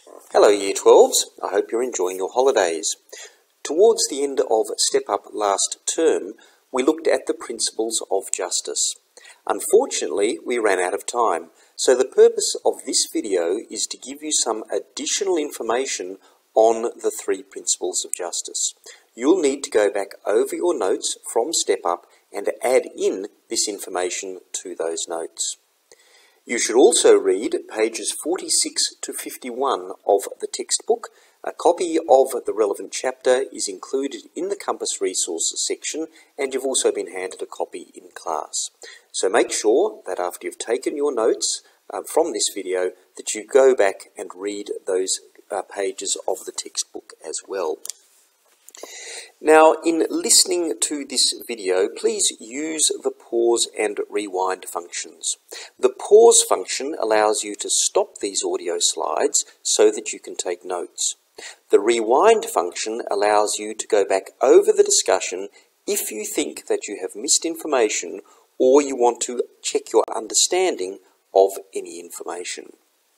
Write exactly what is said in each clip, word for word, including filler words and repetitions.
Hello Year twelves, I hope you're enjoying your holidays. Towards the end of Step Up last term, we looked at the principles of justice. Unfortunately, we ran out of time, so the purpose of this video is to give you some additional information on the three principles of justice. You'll need to go back over your notes from Step Up and add in this information to those notes. You should also read pages forty-six to fifty-one of the textbook. A copy of the relevant chapter is included in the Compass Resources section, and you've also been handed a copy in class. So make sure that after you've taken your notes uh, from this video, that you go back and read those uh, pages of the textbook as well. Now, in listening to this video, please use the pause and rewind functions. The pause function allows you to stop these audio slides so that you can take notes. The rewind function allows you to go back over the discussion if you think that you have missed information or you want to check your understanding of any information.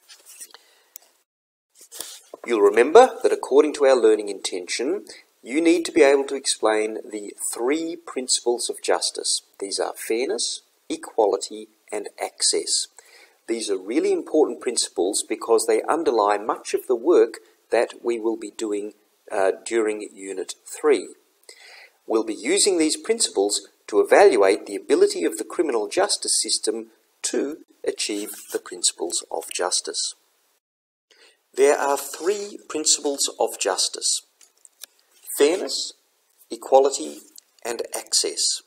You'll remember that according to our learning intention, you need to be able to explain the three principles of justice. These are fairness, equality, and access. These are really important principles because they underlie much of the work that we will be doing uh, during Unit three. We'll be using these principles to evaluate the ability of the criminal justice system to achieve the principles of justice. There are three principles of justice: fairness, equality, and access.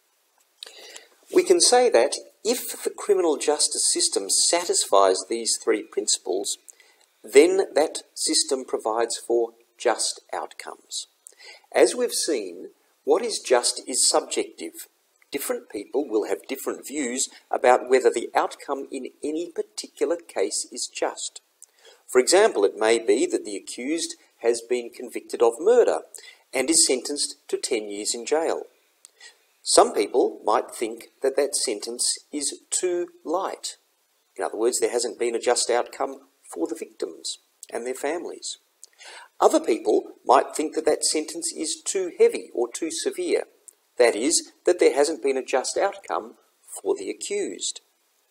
We can say that if the criminal justice system satisfies these three principles, then that system provides for just outcomes. As we've seen, what is just is subjective. Different people will have different views about whether the outcome in any particular case is just. For example, it may be that the accused has been convicted of murder and is sentenced to ten years in jail. Some people might think that that sentence is too light. In other words, there hasn't been a just outcome for the victims and their families. Other people might think that that sentence is too heavy or too severe. That is, that there hasn't been a just outcome for the accused.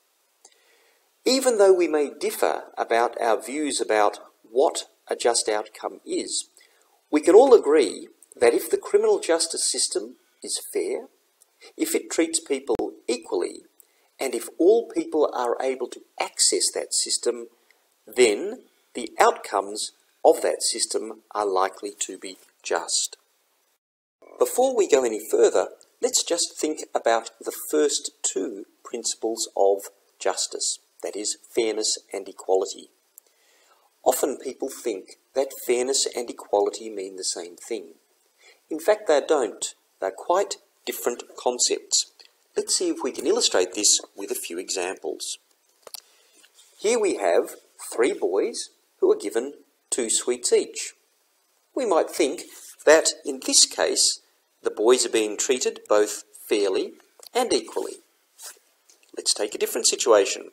Even though we may differ about our views about what a just outcome is, we can all agree that if the criminal justice system is fair, if it treats people equally, and if all people are able to access that system, then the outcomes of that system are likely to be just. Before we go any further, let's just think about the first two principles of justice, that is, fairness and equality. Often people think that fairness and equality mean the same thing. In fact, they don't. They're quite different concepts. Let's see if we can illustrate this with a few examples. Here we have three boys who are given two sweets each. We might think that in this case, the boys are being treated both fairly and equally. Let's take a different situation.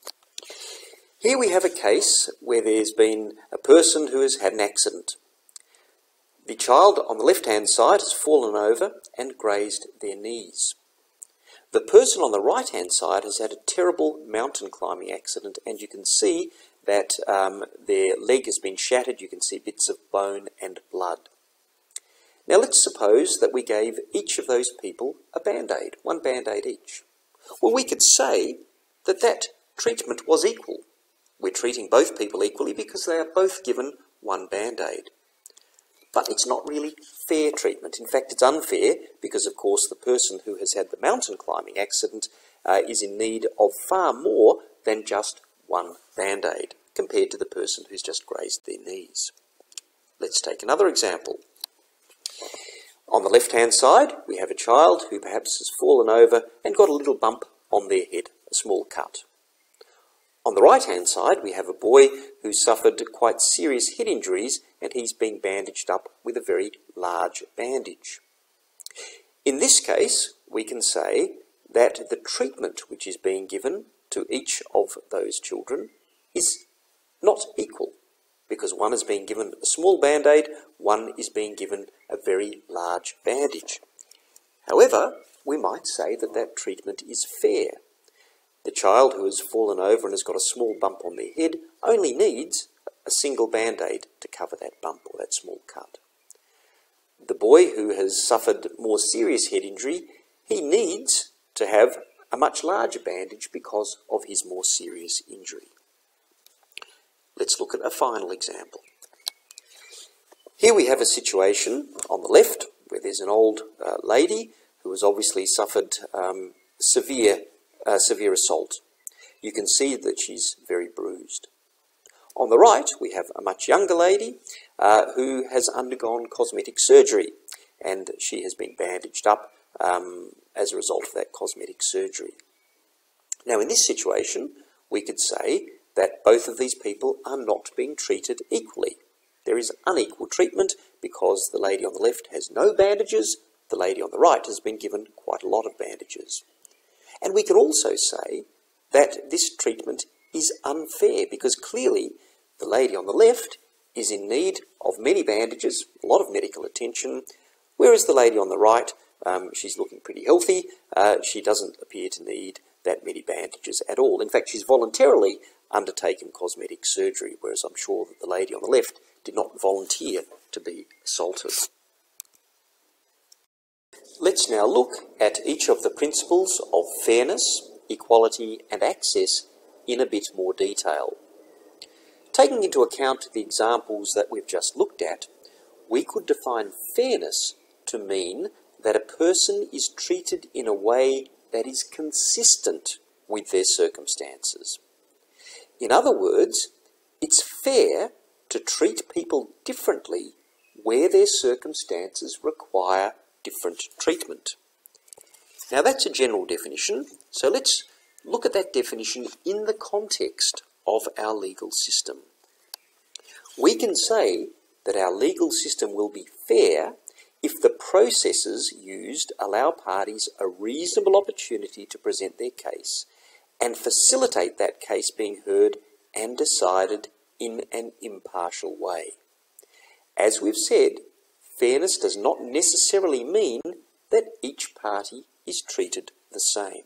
Here we have a case where there's been a person who has had an accident. The child on the left-hand side has fallen over and grazed their knees. The person on the right-hand side has had a terrible mountain climbing accident, and you can see that um, their leg has been shattered. You can see bits of bone and blood. Now let's suppose that we gave each of those people a band-aid, one band-aid each. Well, we could say that that treatment was equal. We're treating both people equally because they are both given one band-aid. But it's not really fair treatment. In fact, it's unfair because, of course, the person who has had the mountain climbing accident uh, is in need of far more than just one band-aid compared to the person who's just grazed their knees. Let's take another example. On the left-hand side, we have a child who perhaps has fallen over and got a little bump on their head, a small cut. On the right-hand side, we have a boy who suffered quite serious head injuries, and he's been bandaged up with a very large bandage. In this case, we can say that the treatment which is being given to each of those children is not equal. one is being given a small band-aid, one is being given a very large bandage. However, we might say that that treatment is fair. The child who has fallen over and has got a small bump on their head only needs a single band-aid to cover that bump or that small cut. The boy who has suffered more serious head injury, he needs to have a much larger bandage because of his more serious injury. Let's look at a final example. Here we have a situation on the left where there's an old uh, lady who has obviously suffered um, severe, uh, severe assault. You can see that she's very bruised. On the right, we have a much younger lady uh, who has undergone cosmetic surgery, and she has been bandaged up um, as a result of that cosmetic surgery. Now, in this situation, we could say that both of these people are not being treated equally. There is unequal treatment because the lady on the left has no bandages, the lady on the right has been given quite a lot of bandages. And we can also say that this treatment is unfair because clearly the lady on the left is in need of many bandages, a lot of medical attention, whereas the lady on the right, um, she's looking pretty healthy, uh, she doesn't appear to need that many bandages at all. In fact, she's voluntarily undertaken cosmetic surgery, whereas I'm sure that the lady on the left did not volunteer to be assaulted. Let's now look at each of the principles of fairness, equality and access in a bit more detail. Taking into account the examples that we've just looked at, we could define fairness to mean that a person is treated in a way that is consistent with their circumstances. In other words, it's fair to treat people differently where their circumstances require different treatment. Now that's a general definition, so let's look at that definition in the context of our legal system. We can say that our legal system will be fair if the processes used allow parties a reasonable opportunity to present their case and facilitate that case being heard and decided in an impartial way. As we've said, fairness does not necessarily mean that each party is treated the same.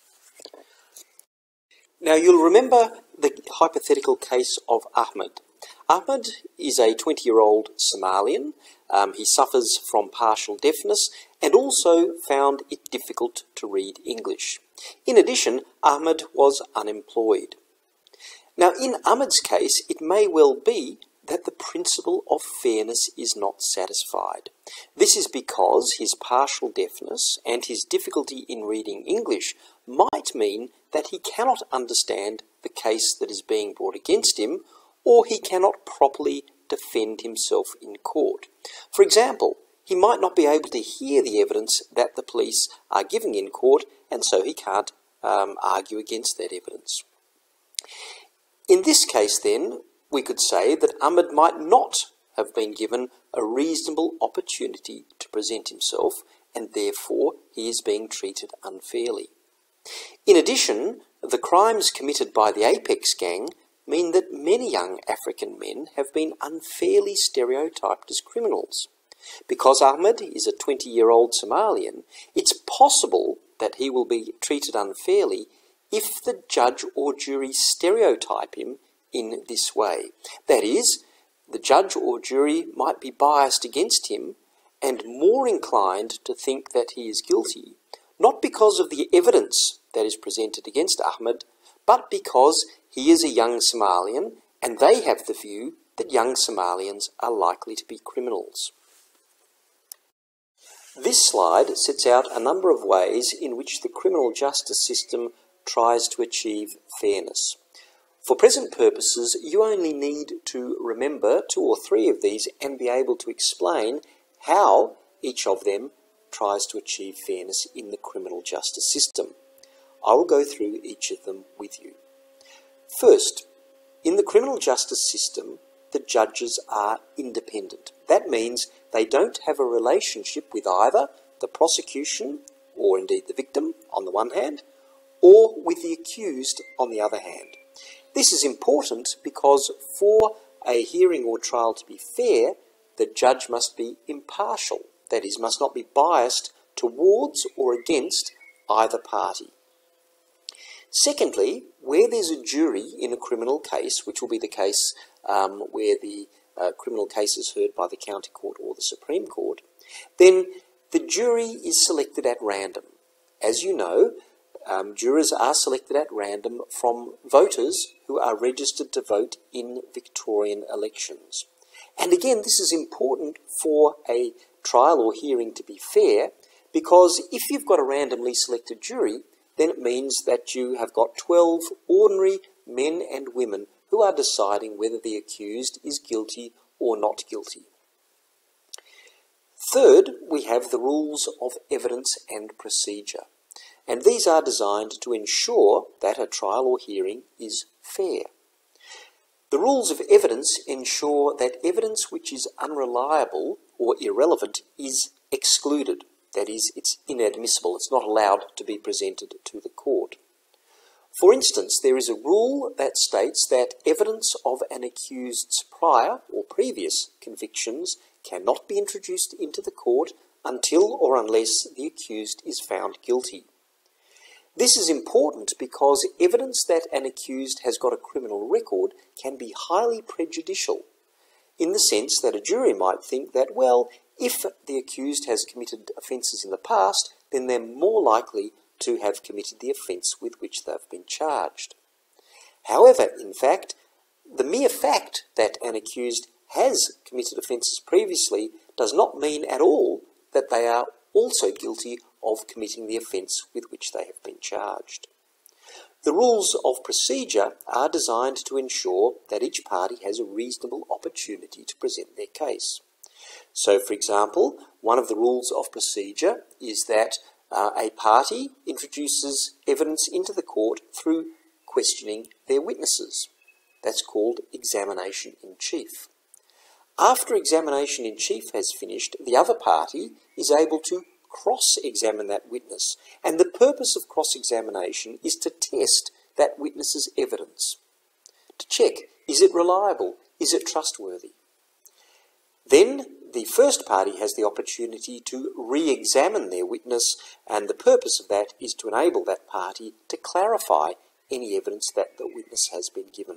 Now you'll remember the hypothetical case of Ahmed. Ahmed is a twenty-year-old Somalian. Um, he suffers from partial deafness and also found it difficult to read English. In addition, Ahmed was unemployed. Now, in Ahmed's case, it may well be that the principle of fairness is not satisfied. This is because his partial deafness and his difficulty in reading English might mean that he cannot understand the case that is being brought against him, or he cannot properly defend himself in court. For example, he might not be able to hear the evidence that the police are giving in court, and so he can't um, argue against that evidence. In this case, then, we could say that Ahmed might not have been given a reasonable opportunity to present himself, and therefore he is being treated unfairly. In addition, the crimes committed by the Apex gang mean that many young African men have been unfairly stereotyped as criminals. Because Ahmed is a twenty-year-old Somalian, it's possible that he will be treated unfairly if the judge or jury stereotype him in this way. That is, the judge or jury might be biased against him and more inclined to think that he is guilty, not because of the evidence that is presented against Ahmed, but because he is a young Somalian and they have the view that young Somalians are likely to be criminals. This slide sets out a number of ways in which the criminal justice system tries to achieve fairness. For present purposes, you only need to remember two or three of these and be able to explain how each of them tries to achieve fairness in the criminal justice system. I will go through each of them with you. First, in the criminal justice system, the judges are independent. That means they don't have a relationship with either the prosecution, or indeed the victim, on the one hand, or with the accused on the other hand. This is important because for a hearing or trial to be fair, the judge must be impartial, that is, must not be biased towards or against either party. Secondly, where there's a jury in a criminal case, which will be the case um, where the uh, criminal case is heard by the county court or the Supreme Court, then the jury is selected at random. As you know, um, jurors are selected at random from voters who are registered to vote in Victorian elections. And again, this is important for a trial or hearing to be fair, because if you've got a randomly selected jury, then it means that you have got twelve ordinary men and women who are deciding whether the accused is guilty or not guilty. Third, we have the rules of evidence and procedure, and these are designed to ensure that a trial or hearing is fair. The rules of evidence ensure that evidence which is unreliable or irrelevant is excluded. That is, it's inadmissible, it's not allowed to be presented to the court. For instance, there is a rule that states that evidence of an accused's prior or previous convictions cannot be introduced into the court until or unless the accused is found guilty. This is important because evidence that an accused has got a criminal record can be highly prejudicial, in the sense that a jury might think that, well, if the accused has committed offences in the past, then they're more likely to have committed the offence with which they've been charged. However, in fact, the mere fact that an accused has committed offences previously does not mean at all that they are also guilty of committing the offence with which they have been charged. The rules of procedure are designed to ensure that each party has a reasonable opportunity to present their case. So, for example, one of the rules of procedure is that uh, a party introduces evidence into the court through questioning their witnesses. That's called examination in chief. After examination in chief has finished, the other party is able to cross-examine that witness, and the purpose of cross-examination is to test that witness's evidence, to check, is it reliable, is it trustworthy? Then the first party has the opportunity to re-examine their witness, and the purpose of that is to enable that party to clarify any evidence that the witness has been given.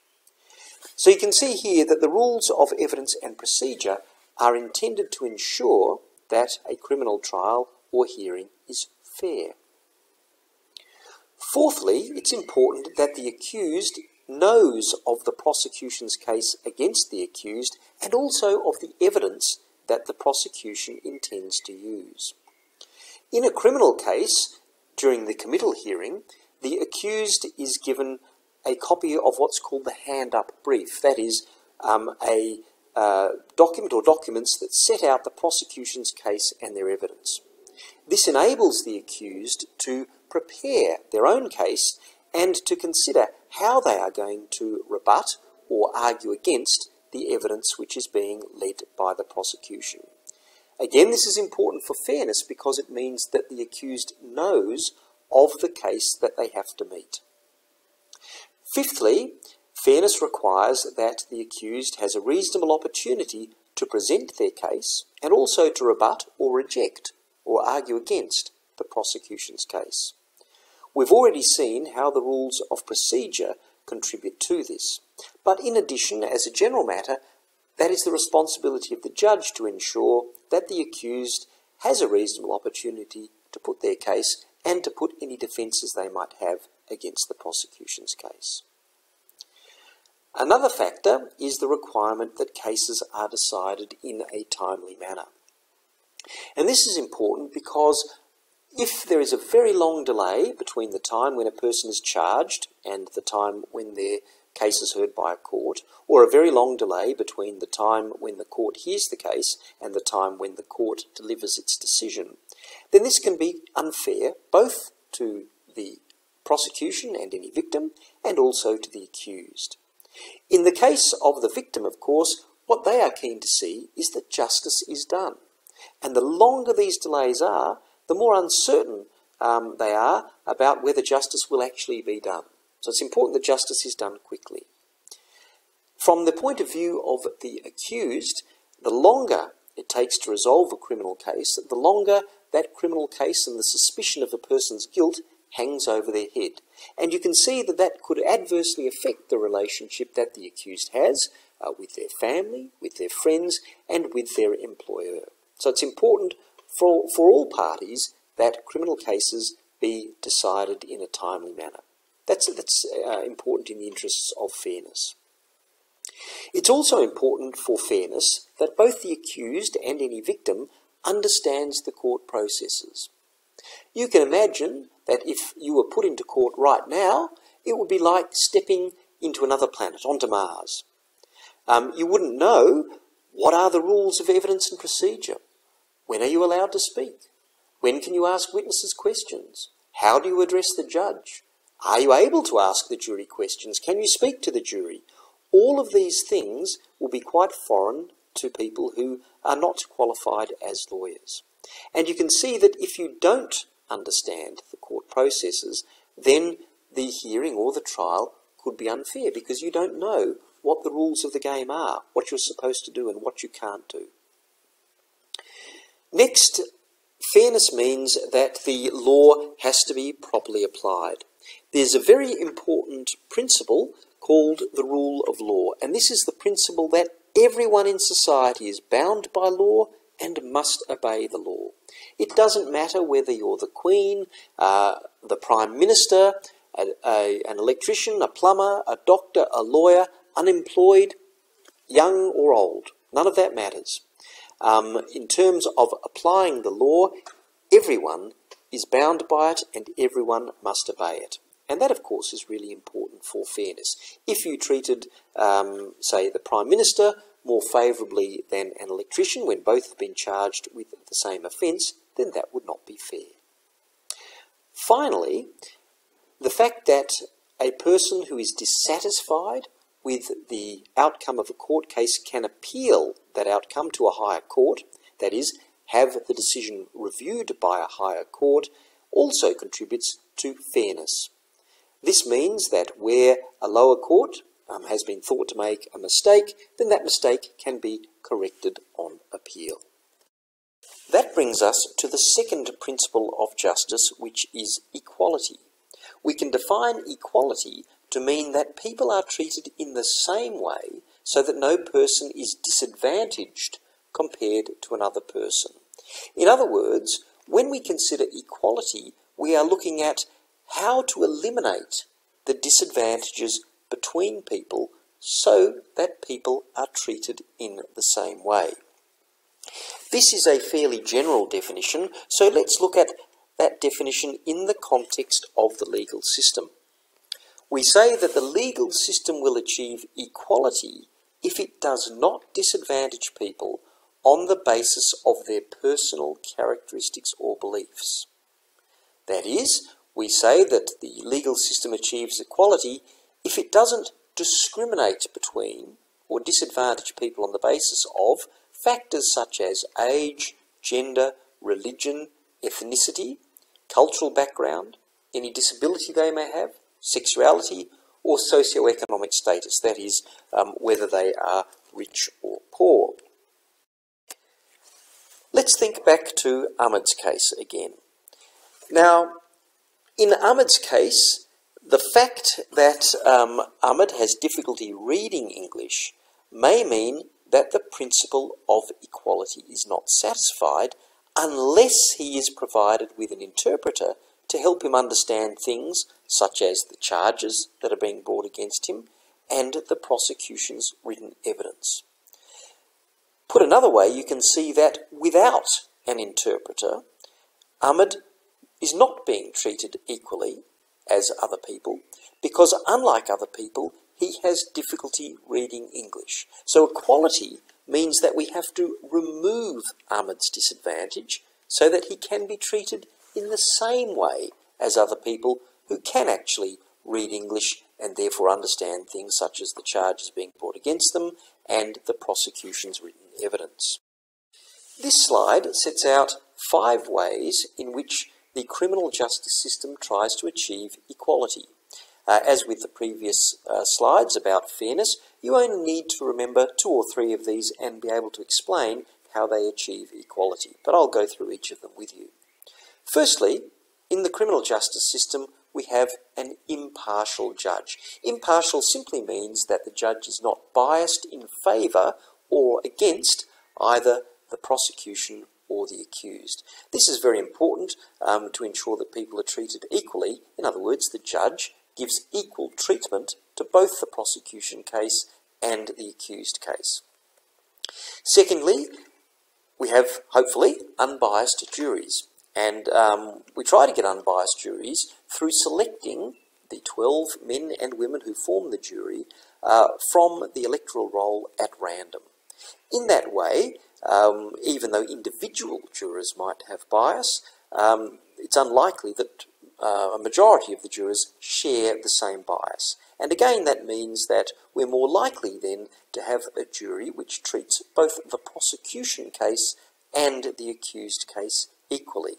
So you can see here that the rules of evidence and procedure are intended to ensure that a criminal trial or hearing is fair. Fourthly, it's important that the accused knows of the prosecution's case against the accused and also of the evidence that the prosecution intends to use. In a criminal case, during the committal hearing, the accused is given a copy of what's called the hand-up brief. That is, um, a uh, document or documents that set out the prosecution's case and their evidence. This enables the accused to prepare their own case and to consider how they are going to rebut or argue against the evidence which is being led by the prosecution. Again, this is important for fairness because it means that the accused knows of the case that they have to meet. Fifthly, fairness requires that the accused has a reasonable opportunity to present their case and also to rebut or reject or argue against the prosecution's case. We've already seen how the rules of procedure contribute to this, but in addition, as a general matter, that is the responsibility of the judge to ensure that the accused has a reasonable opportunity to put their case and to put any defences they might have against the prosecution's case. Another factor is the requirement that cases are decided in a timely manner. And this is important because if there is a very long delay between the time when a person is charged and the time when their case is heard by a court, or a very long delay between the time when the court hears the case and the time when the court delivers its decision, then this can be unfair both to the prosecution and any victim and also to the accused. In the case of the victim, of course, what they are keen to see is that justice is done. And the longer these delays are, the more uncertain um, they are about whether justice will actually be done. So it's important that justice is done quickly. From the point of view of the accused, the longer it takes to resolve a criminal case, the longer that criminal case and the suspicion of the person's guilt hangs over their head. And you can see that that could adversely affect the relationship that the accused has uh, with their family, with their friends, and with their employer. So it's important for, for all parties that criminal cases be decided in a timely manner. That's, that's uh, important in the interests of fairness. It's also important for fairness that both the accused and any victim understands the court processes. You can imagine that if you were put into court right now, it would be like stepping into another planet, onto Mars. Um, you wouldn't know what are the rules of evidence and procedure. When are you allowed to speak? When can you ask witnesses questions? How do you address the judge? Are you able to ask the jury questions? Can you speak to the jury? All of these things will be quite foreign to people who are not qualified as lawyers. And you can see that if you don't understand the court processes, then the hearing or the trial could be unfair because you don't know what the rules of the game are, what you're supposed to do and what you can't do. Next, fairness means that the law has to be properly applied. There's a very important principle called the rule of law, and this is the principle that everyone in society is bound by law and must obey the law. It doesn't matter whether you're the Queen, uh, the Prime Minister, a, a, an electrician, a plumber, a doctor, a lawyer, unemployed, young or old. None of that matters. Um, in terms of applying the law, everyone is bound by it and everyone must obey it. And that, of course, is really important for fairness. If you treated, um, say, the Prime Minister more favourably than an electrician when both have been charged with the same offence, then that would not be fair. Finally, the fact that a person who is dissatisfied with the outcome of a court case can appeal that outcome to a higher court, that is, have the decision reviewed by a higher court, also contributes to fairness. This means that where a lower court um, has been thought to make a mistake, then that mistake can be corrected on appeal. That brings us to the second principle of justice, which is equality. We can define equality to mean that people are treated in the same way so that no person is disadvantaged compared to another person. In other words, when we consider equality, we are looking at how to eliminate the disadvantages between people so that people are treated in the same way. This is a fairly general definition, so let's look at that definition in the context of the legal system. We say that the legal system will achieve equality if it does not disadvantage people on the basis of their personal characteristics or beliefs. That is, we say that the legal system achieves equality if it doesn't discriminate between or disadvantage people on the basis of factors such as age, gender, religion, ethnicity, cultural background, any disability they may have, sexuality, or socioeconomic status, that is, um, whether they are rich or poor. Let's think back to Ahmed's case again. Now, in Ahmed's case, the fact that um, Ahmed has difficulty reading English may mean that the principle of equality is not satisfied unless he is provided with an interpreter to help him understand things such as the charges that are being brought against him and the prosecution's written evidence. Put another way, you can see that without an interpreter, Ahmed is not being treated equally as other people because, unlike other people, he has difficulty reading English. So equality means that we have to remove Ahmed's disadvantage so that he can be treated in the same way as other people who can actually read English and therefore understand things such as the charges being brought against them and the prosecution's written evidence. This slide sets out five ways in which the criminal justice system tries to achieve equality. Uh, as with the previous uh, slides about fairness, you only need to remember two or three of these and be able to explain how they achieve equality. But I'll go through each of them with you. Firstly, in the criminal justice system, we have an impartial judge. Impartial simply means that the judge is not biased in favour or against either the prosecution or the accused. This is very important um, to ensure that people are treated equally. In other words, the judge gives equal treatment to both the prosecution case and the accused case. Secondly, we have, hopefully, unbiased juries. And um, we try to get unbiased juries through selecting the twelve men and women who form the jury uh, from the electoral roll at random. In that way, um, even though individual jurors might have bias, um, it's unlikely that uh, a majority of the jurors share the same bias. And again, that means that we're more likely then to have a jury which treats both the prosecution case and the accused case equally.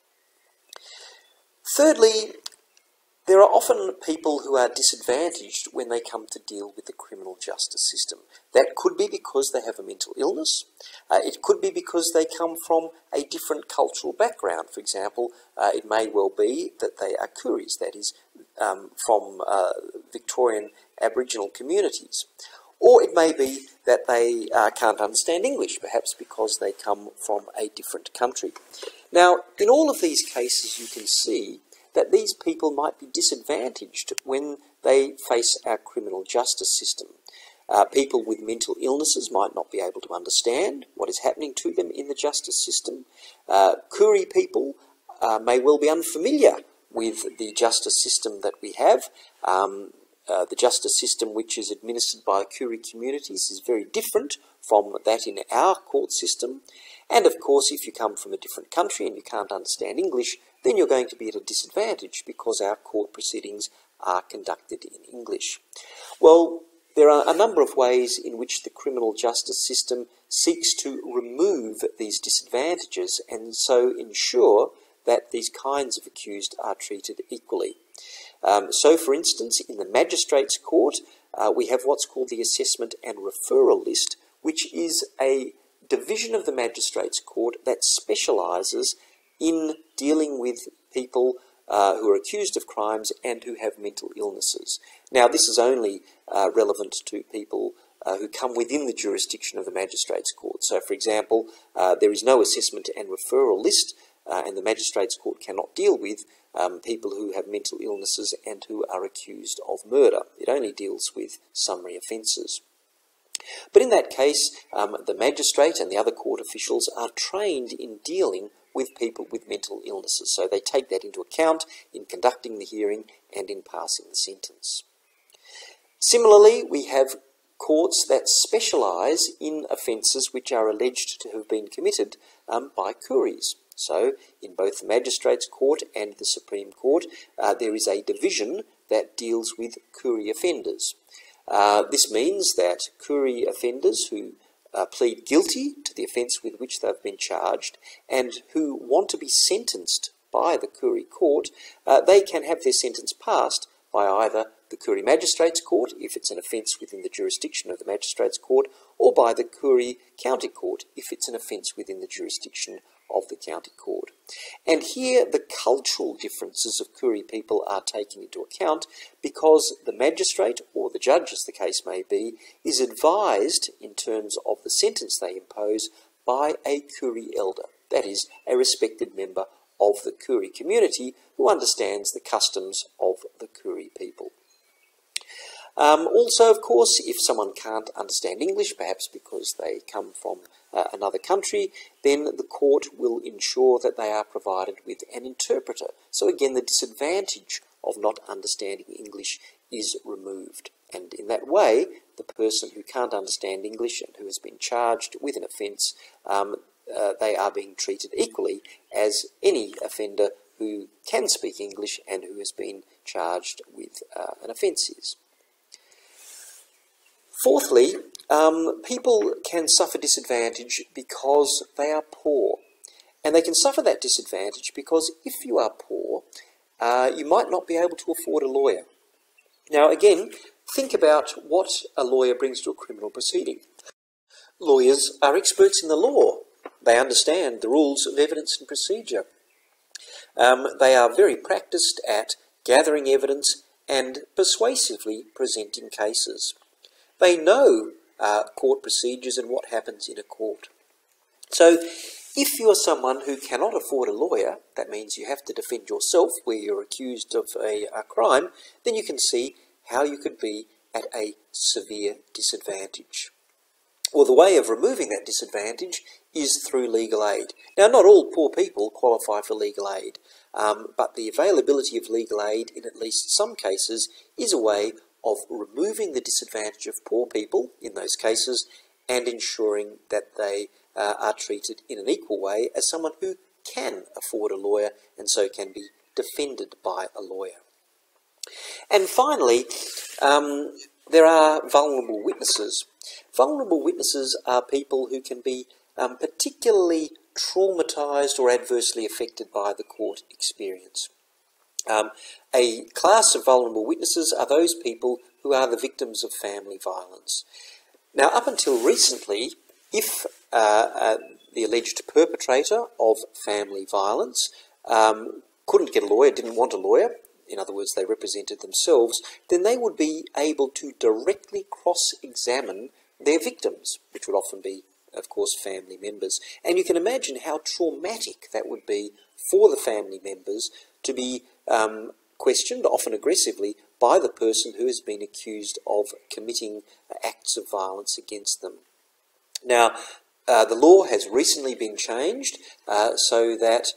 Thirdly, there are often people who are disadvantaged when they come to deal with the criminal justice system. That could be because they have a mental illness. Uh, it could be because they come from a different cultural background. For example, uh, it may well be that they are Kooris, that is, um, from uh, Victorian Aboriginal communities. Or it may be that they uh, can't understand English, perhaps because they come from a different country. Now, in all of these cases, you can see that these people might be disadvantaged when they face our criminal justice system. Uh, people with mental illnesses might not be able to understand what is happening to them in the justice system. Uh, Koori people uh, may well be unfamiliar with the justice system that we have. Um, uh, the justice system which is administered by Koori communities is very different from that in our court system. And of course, if you come from a different country and you can't understand English, then you're going to be at a disadvantage because our court proceedings are conducted in English. Well, there are a number of ways in which the criminal justice system seeks to remove these disadvantages and so ensure that these kinds of accused are treated equally. Um, so, for instance, in the magistrates' court, uh, we have what's called the assessment and referral list, which is a division of the magistrates' court that specialises in dealing with people uh, who are accused of crimes and who have mental illnesses. Now, this is only uh, relevant to people uh, who come within the jurisdiction of the magistrates' court. So, for example, uh, there is no assessment and referral list, uh, and the magistrates' court cannot deal with um, people who have mental illnesses and who are accused of murder. It only deals with summary offences. But in that case, um, the magistrate and the other court officials are trained in dealing with people with mental illnesses, so they take that into account in conducting the hearing and in passing the sentence. Similarly, we have courts that specialise in offences which are alleged to have been committed um, by Kooris. So, in both the Magistrates' Court and the Supreme Court, uh, there is a division that deals with Koori offenders. Uh, this means that Koori offenders who uh, plead guilty to the offence with which they've been charged and who want to be sentenced by the Koori court, uh, they can have their sentence passed by either the Koori Magistrates' Court, if it's an offence within the jurisdiction of the Magistrates' Court, or by the Koori County Court, if it's an offence within the jurisdiction of the County Court. And here the cultural differences of Koori people are taken into account because the magistrate, or the judge as the case may be, is advised in terms of the sentence they impose by a Koori elder, that is, a respected member of the Koori community who understands the customs of the Koori people. Um, also, of course, if someone can't understand English, perhaps because they come from uh, another country, then the court will ensure that they are provided with an interpreter. So again, the disadvantage of not understanding English is removed. And in that way, the person who can't understand English and who has been charged with an offence, um, uh, they are being treated equally as any offender who can speak English and who has been charged with uh, an offence is. Fourthly, um, people can suffer disadvantage because they are poor. And they can suffer that disadvantage because if you are poor, uh, you might not be able to afford a lawyer. Now again, Think about what a lawyer brings to a criminal proceeding. Lawyers are experts in the law. They understand the rules of evidence and procedure. Um, they are very practiced at gathering evidence and persuasively presenting cases. They know uh, court procedures and what happens in a court. So, if you're someone who cannot afford a lawyer, that means you have to defend yourself where you're accused of a, a crime, then you can see how you could be at a severe disadvantage. Well, the way of removing that disadvantage is through legal aid. Now, not all poor people qualify for legal aid, um, but the availability of legal aid in at least some cases is a way of removing the disadvantage of poor people in those cases and ensuring that they uh, are treated in an equal way as someone who can afford a lawyer and so can be defended by a lawyer. And finally, um, there are vulnerable witnesses. Vulnerable witnesses are people who can be um, particularly traumatised or adversely affected by the court experience. Um, a class of vulnerable witnesses are those people who are the victims of family violence. Now, up until recently, if uh, uh, the alleged perpetrator of family violence um, couldn't get a lawyer, didn't want a lawyer, in other words, they represented themselves, then they would be able to directly cross-examine their victims, which would often be, of course, family members. And you can imagine how traumatic that would be for the family members to be um, questioned, often aggressively, by the person who has been accused of committing acts of violence against them. Now, uh, the law has recently been changed uh, so that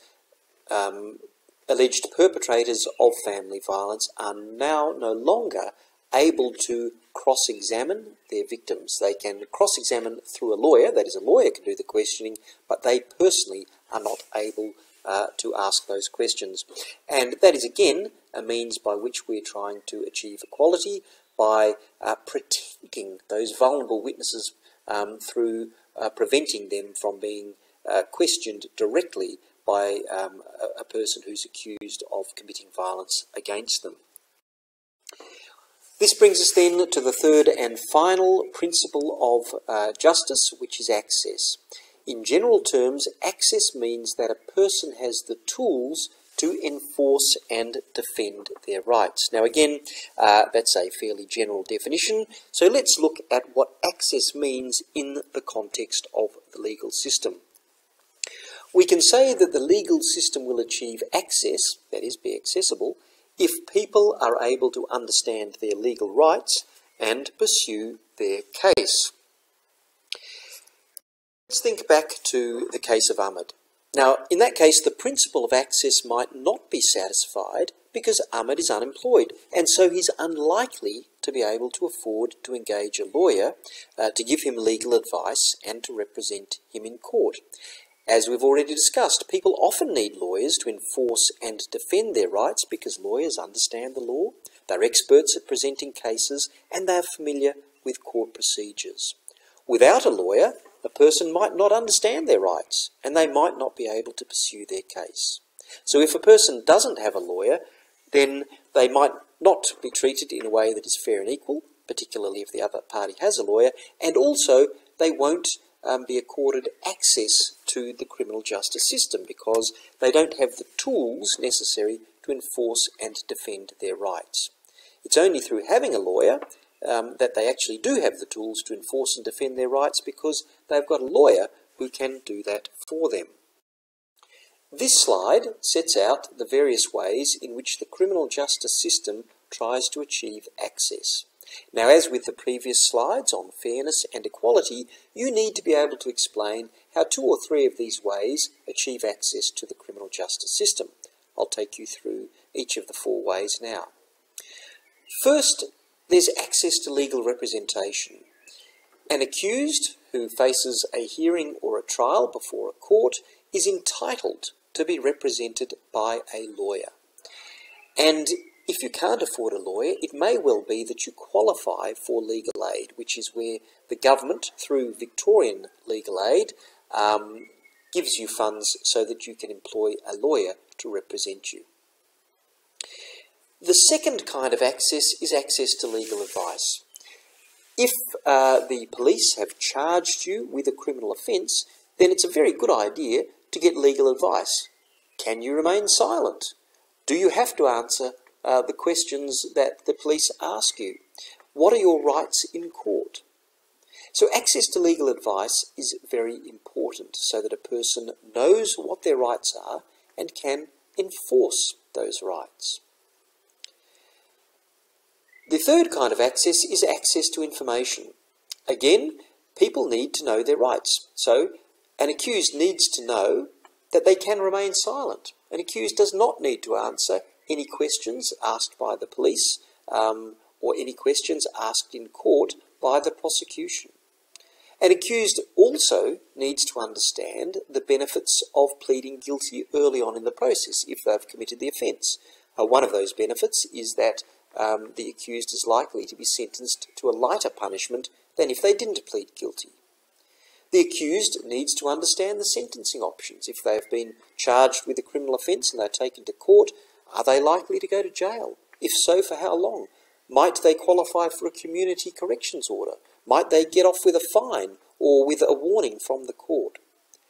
um, alleged perpetrators of family violence are now no longer able to cross-examine their victims. They can cross-examine through a lawyer, that is, a lawyer can do the questioning, but they personally are not able uh, to ask those questions. And that is, again, a means by which we're trying to achieve equality by uh, protecting those vulnerable witnesses um, through uh, preventing them from being uh, questioned directly by um, a, a person who's accused of committing violence against them. This brings us then to the third and final principle of uh, justice, which is access. In general terms, access means that a person has the tools to enforce and defend their rights. Now again, uh, that's a fairly general definition, so let's look at what access means in the context of the legal system. We can say that the legal system will achieve access, that is, be accessible, if people are able to understand their legal rights and pursue their case. Let's think back to the case of Ahmed. Now, in that case, the principle of access might not be satisfied because Ahmed is unemployed, and so he's unlikely to be able to afford to engage a lawyer uh, to give him legal advice and to represent him in court. As we've already discussed, people often need lawyers to enforce and defend their rights because lawyers understand the law, they're experts at presenting cases, and they're familiar with court procedures. Without a lawyer, a person might not understand their rights, and they might not be able to pursue their case. So if a person doesn't have a lawyer, then they might not be treated in a way that is fair and equal, particularly if the other party has a lawyer, and also they won't Um, be accorded access to the criminal justice system because they don't have the tools necessary to enforce and defend their rights. It's only through having a lawyer um, that they actually do have the tools to enforce and defend their rights because they've got a lawyer who can do that for them. This slide sets out the various ways in which the criminal justice system tries to achieve access. Now, as with the previous slides on fairness and equality, you need to be able to explain how two or three of these ways achieve access to the criminal justice system. I'll take you through each of the four ways now. First, there's access to legal representation. An accused who faces a hearing or a trial before a court is entitled to be represented by a lawyer. And if you can't afford a lawyer, it may well be that you qualify for legal aid, which is where the government, through Victorian legal aid, um, gives you funds so that you can employ a lawyer to represent you. The second kind of access is access to legal advice. If uh, the police have charged you with a criminal offence, then it's a very good idea to get legal advice. Can you remain silent? Do you have to answer uh, the questions that the police ask you? What are your rights in court? So access to legal advice is very important so that a person knows what their rights are and can enforce those rights. The third kind of access is access to information. Again, people need to know their rights. So an accused needs to know that they can remain silent. An accused does not need to answer any questions asked by the police um, or any questions asked in court by the prosecution. An accused also needs to understand the benefits of pleading guilty early on in the process if they've committed the offence. Uh, one of those benefits is that um, the accused is likely to be sentenced to a lighter punishment than if they didn't plead guilty. The accused needs to understand the sentencing options. If they have been charged with a criminal offence and they're taken to court, are they likely to go to jail? If so, for how long? Might they qualify for a community corrections order? Might they get off with a fine or with a warning from the court?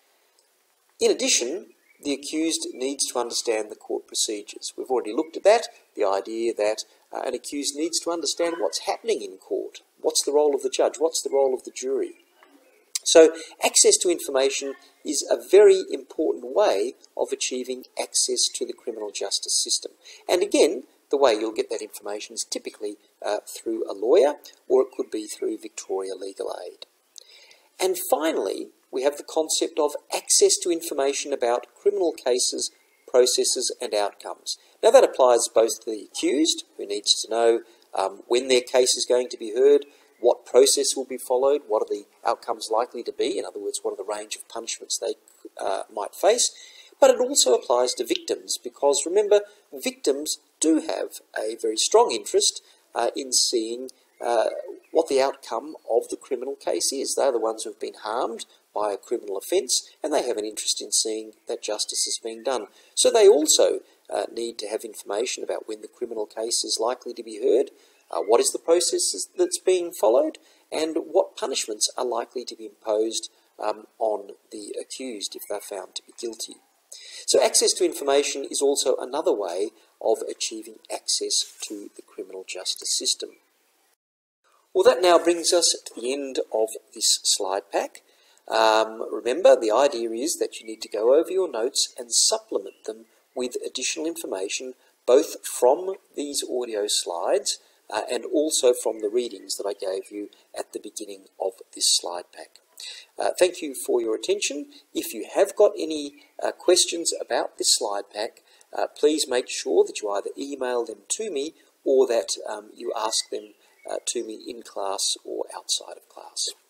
In addition, the accused needs to understand the court procedures. We've already looked at that, the idea that uh, an accused needs to understand what's happening in court. What's the role of the judge? What's the role of the jury? So access to information is a very important way of achieving access to the criminal justice system. And again, the way you'll get that information is typically uh, through a lawyer, or it could be through Victoria Legal Aid. And finally, we have the concept of access to information about criminal cases, processes and outcomes. Now that applies both to the accused, who needs to know um, when their case is going to be heard, what process will be followed, what are the outcomes likely to be, in other words, what are the range of punishments they uh, might face. But it also applies to victims, because remember, victims do have a very strong interest uh, in seeing uh, what the outcome of the criminal case is. They're the ones who have been harmed by a criminal offence, and they have an interest in seeing that justice is being done. So they also uh, need to have information about when the criminal case is likely to be heard, uh, what is the process that's being followed, and what punishments are likely to be imposed um, on the accused if they're found to be guilty. So access to information is also another way of achieving access to the criminal justice system. Well, that now brings us to the end of this slide pack. Um, remember, the idea is that you need to go over your notes and supplement them with additional information, both from these audio slides uh, and also from the readings that I gave you at the beginning of this slide pack. Uh, thank you for your attention. If you have got any uh, questions about this slide pack, uh, please make sure that you either email them to me or that um, you ask them uh, to me in class or outside of class.